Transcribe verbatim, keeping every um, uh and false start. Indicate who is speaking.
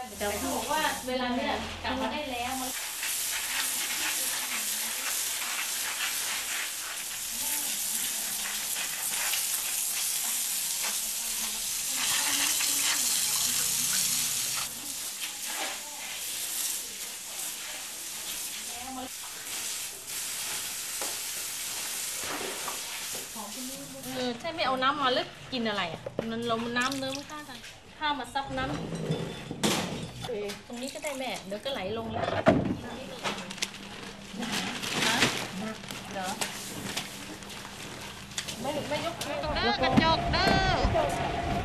Speaker 1: แต่เขาบอกว่าเวลาเนี้ยกลับมาได้แล้วมันเออใช่ไม่เอาน้ำมาแล้วกินอะไรอ่ะมันเราน้ำเนื้อไม่กล้าใส่ข้าวมาซับน้ำตรงนี้ก็ได้แม่เดี๋ยวก็ไหลลงแล้วฮะเหรอไม่ไม่ยกไม่ต้องเด้อกระจกเด้อ